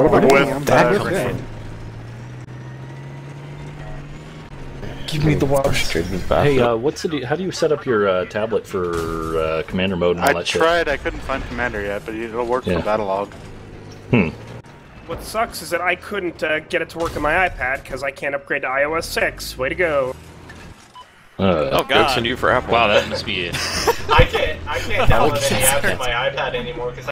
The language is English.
with that. Give me the water. Hey, how do you set up your tablet for commander mode and all that shit? I tried, I couldn't find commander yet, but it'll work for battle log. What sucks is that I couldn't get it to work on my iPad because I can't upgrade to iOS 6. Way to go. Oh god. Good to you for Apple. Wow, that must be it. I can't download any apps on my iPad anymore because